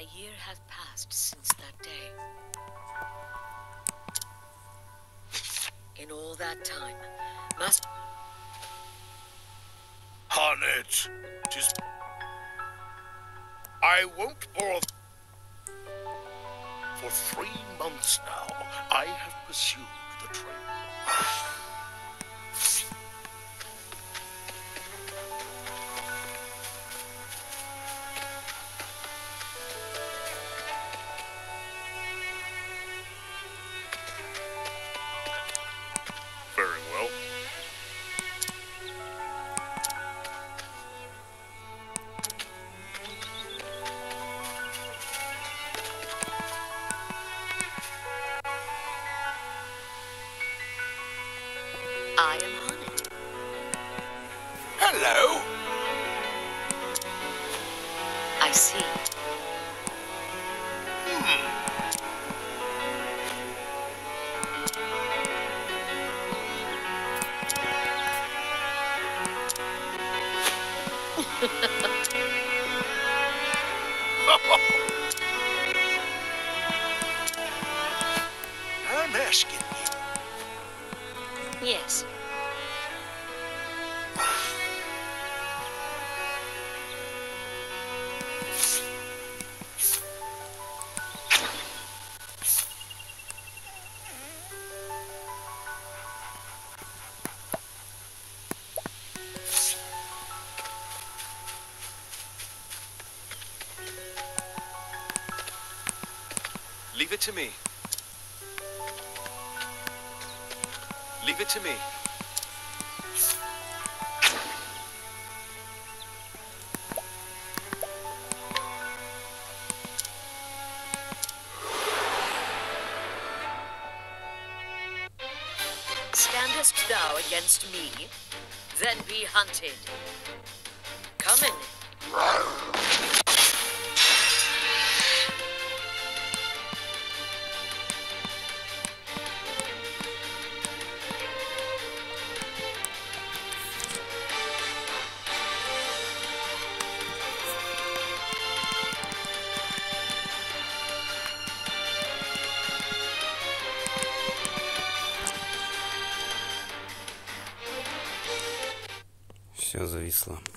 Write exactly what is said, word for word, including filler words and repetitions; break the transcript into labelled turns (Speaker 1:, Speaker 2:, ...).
Speaker 1: A year hath passed since that day. In all that time, must...
Speaker 2: Harnet, 'tis... I won't bore... For three months now, I have pursued the trail. Very well.
Speaker 1: I am Harnet.
Speaker 2: Hello.
Speaker 1: I see.
Speaker 2: I'm asking you.
Speaker 1: Yes.
Speaker 3: Leave it to me. Leave it to me.
Speaker 1: Standest thou against me? Then be hunted. Come in.
Speaker 4: Все зависло.